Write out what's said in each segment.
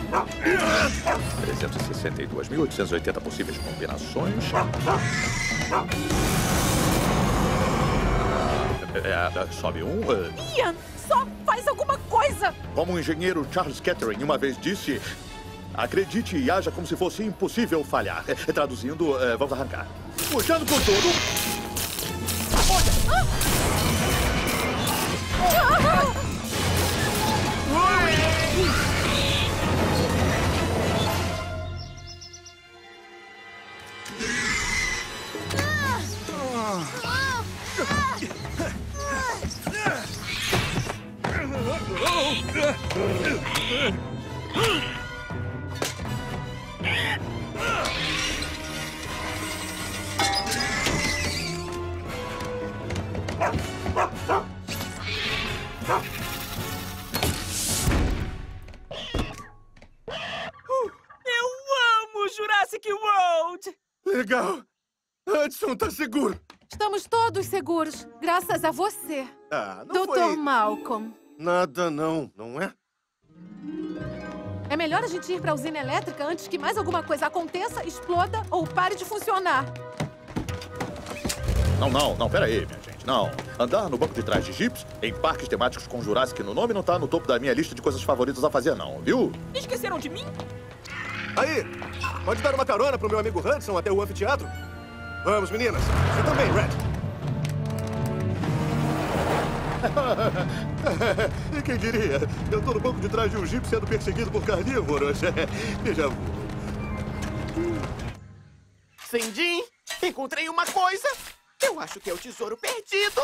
362.880 possíveis combinações. Sobe um. Ian, só faz alguma coisa! Como o engenheiro Charles Kettering uma vez disse, acredite e haja como se fosse impossível falhar. Traduzindo, vamos arrancar. Puxando com tudo. Jurassic World! Legal! Hudson tá seguro! Estamos todos seguros, graças a você. Não Dr. Malcolm. Nada não, não é? É melhor a gente ir para a usina elétrica antes que mais alguma coisa aconteça, exploda ou pare de funcionar. Não, pera aí, minha gente, não. Andar no banco de trás de jipes, em parques temáticos com Jurassic no nome, não tá no topo da minha lista de coisas favoritas a fazer, não, viu? Esqueceram de mim? Aí, pode dar uma carona pro meu amigo Hudson até o anfiteatro? Vamos, meninas. Você também, Red. E quem diria? Eu tô no banco de trás de um jipe sendo perseguido por carnívoros. Veja. Sindin, encontrei uma coisa. Eu acho que é o tesouro perdido.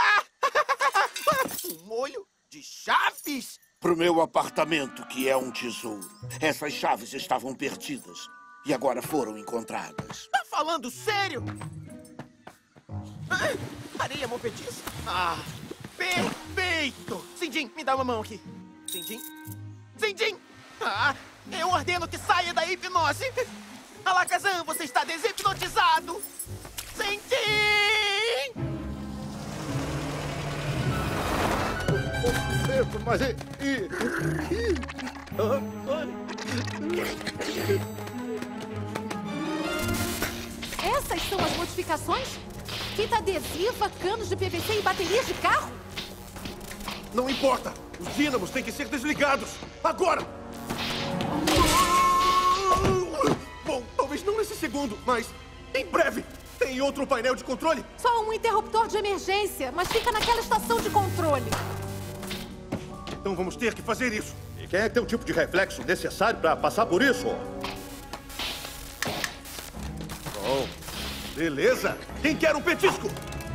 Um molho de chaves. Pro meu apartamento, que é um tesouro. Essas chaves estavam perdidas e agora foram encontradas. Tá falando sério? Areia movediça? Perfeito! Sindin, me dá uma mão aqui. Sindin? Sindin! Eu ordeno que saia da hipnose. Alakazam, você está deshipnotizado. Sindin! Mas Essas são as modificações? Fita adesiva, canos de PVC e baterias de carro? não importa. Os dínamos têm que ser desligados. Agora! Bom, talvez não nesse segundo, mas em breve. Tem outro painel de controle? Só um interruptor de emergência, mas fica naquela estação de controle. Então vamos ter que fazer isso. E quem é que tem o tipo de reflexo necessário para passar por isso? Bom, beleza. Quem quer um petisco?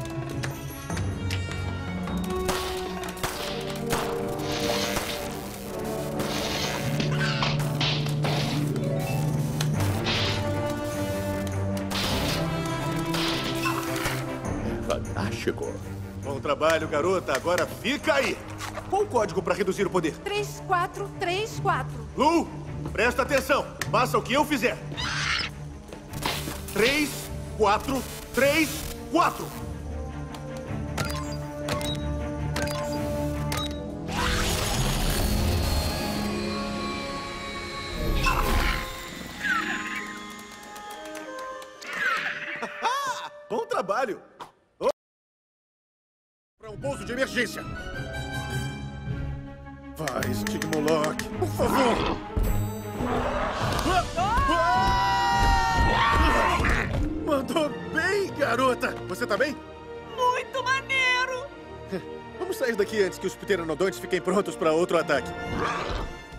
Fantástico. Bom trabalho, garota. Agora fica aí. Qual o código para reduzir o poder? 3434. Lu, presta atenção. Faça o que eu fizer. 3, 4, 3, 4. Bom trabalho. Para um pouso de emergência. Vai, Stigmolock, por favor. Mandou bem, garota. Você tá bem? Muito maneiro! Vamos sair daqui antes que os pteranodontes fiquem prontos para outro ataque.